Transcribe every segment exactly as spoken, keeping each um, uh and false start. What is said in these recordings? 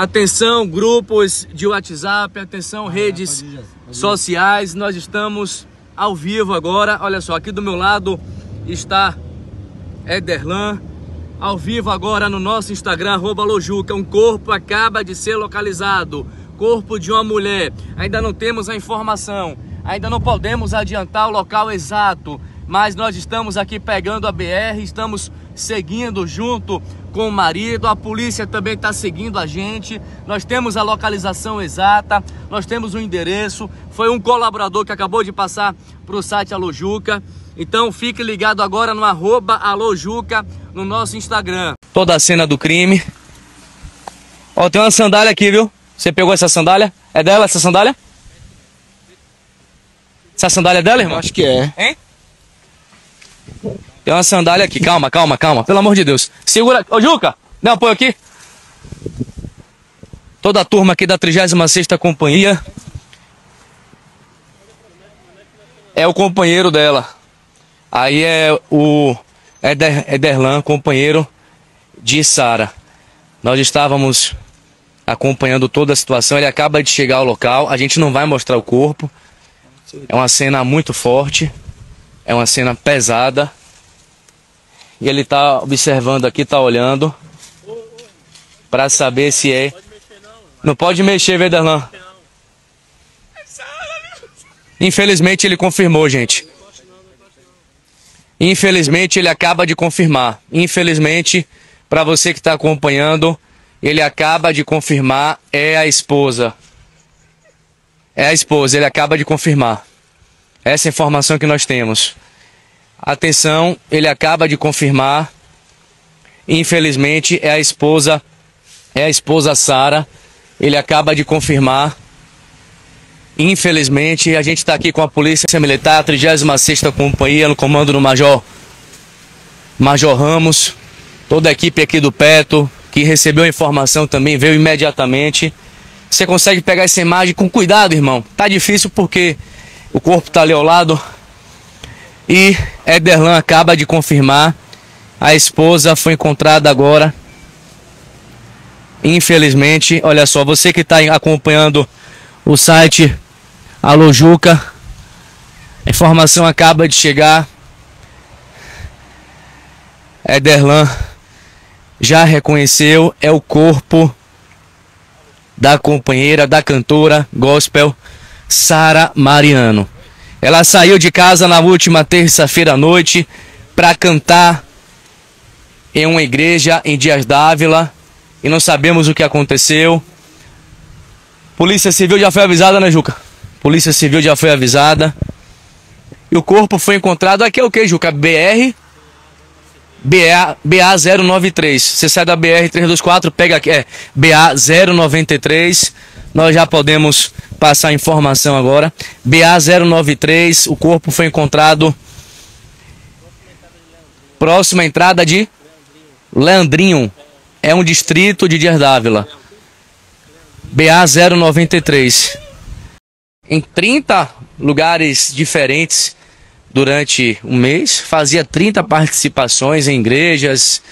Atenção, grupos de WhatsApp, atenção, redes sociais. Nós estamos ao vivo agora. Olha só, aqui do meu lado está Ederlan. Ao vivo agora no nosso Instagram, arroba Lojuca. Um corpo acaba de ser localizado. Corpo de uma mulher. Ainda não temos a informação. Ainda não podemos adiantar o local exato. Mas nós estamos aqui pegando a B R. Estamos seguindo junto com o marido. A polícia também está seguindo a gente. Nós temos a localização exata. Nós temos o endereço. Foi um colaborador que acabou de passar para o site Alojuca. Então fique ligado agora no arroba Alojuca no nosso Instagram. Toda a cena do crime. Ó, tem uma sandália aqui, viu? Você pegou essa sandália? É dela essa sandália? Essa sandália é dela, irmão? Eu acho que é. Hein? Tem uma sandália aqui. Calma, calma, calma. Pelo amor de Deus. Segura. Ô, Juca, dá um apoio aqui. Toda a turma aqui da trigésima sexta Companhia. É o companheiro dela. Aí é o Eder, Ederlan, companheiro de Sara. Nós estávamos acompanhando toda a situação. Ele acaba de chegar ao local. A gente não vai mostrar o corpo. É uma cena muito forte. É uma cena pesada. E ele está observando aqui, está olhando para saber se é. Não pode mexer, Ederlan. Infelizmente ele confirmou, gente. Infelizmente ele acaba de confirmar. Infelizmente, para você que está acompanhando, ele acaba de confirmar, é a esposa. É a esposa, ele acaba de confirmar. Essa é a informação que nós temos. Atenção, ele acaba de confirmar. Infelizmente é a esposa, é a esposa Sara. Ele acaba de confirmar. Infelizmente, a gente está aqui com a Polícia Militar, a trigésima sexta Companhia, no comando do Major Major Ramos. Toda a equipe aqui do Petro, que recebeu a informação também, veio imediatamente. Você consegue pegar essa imagem com cuidado, irmão. Tá difícil porque o corpo está ali ao lado. E Ederlan acaba de confirmar. A esposa foi encontrada agora. Infelizmente, olha só, você que está acompanhando o site Alojuca, a informação acaba de chegar. Ederlan já reconheceu, é o corpo da companheira, da cantora gospel Sara Mariano. Ela saiu de casa na última terça-feira à noite para cantar em uma igreja em Dias d'Ávila e não sabemos o que aconteceu. Polícia Civil já foi avisada, né, Juca? Polícia Civil já foi avisada. E o corpo foi encontrado. Aqui é o que, Juca? B R B A zero nove três. Você sai da B R trezentos e vinte e quatro, pega aqui, é B A zero nove três. Nós já podemos passar a informação agora. B A zero nove três, o corpo foi encontrado próxima entrada de Leandrinho. É um distrito de Dias d'Ávila. B A zero nove três. Em trinta lugares diferentes durante um mês, fazia trinta participações em igrejas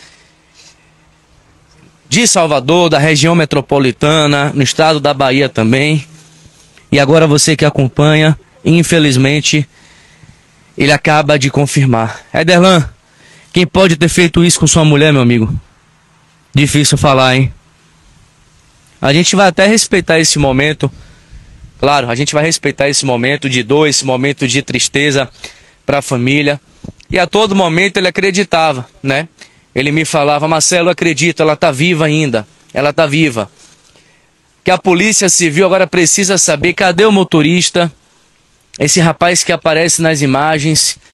de Salvador, da região metropolitana, no estado da Bahia também. E agora você que acompanha, infelizmente, ele acaba de confirmar. Ederlan, quem pode ter feito isso com sua mulher, meu amigo? Difícil falar, hein? A gente vai até respeitar esse momento. Claro, a gente vai respeitar esse momento de dor, esse momento de tristeza para a família. E a todo momento ele acreditava, né? Ele me falava, Marcelo, acredito, ela está viva ainda. Ela está viva. Que a Polícia Civil agora precisa saber cadê o motorista, esse rapaz que aparece nas imagens,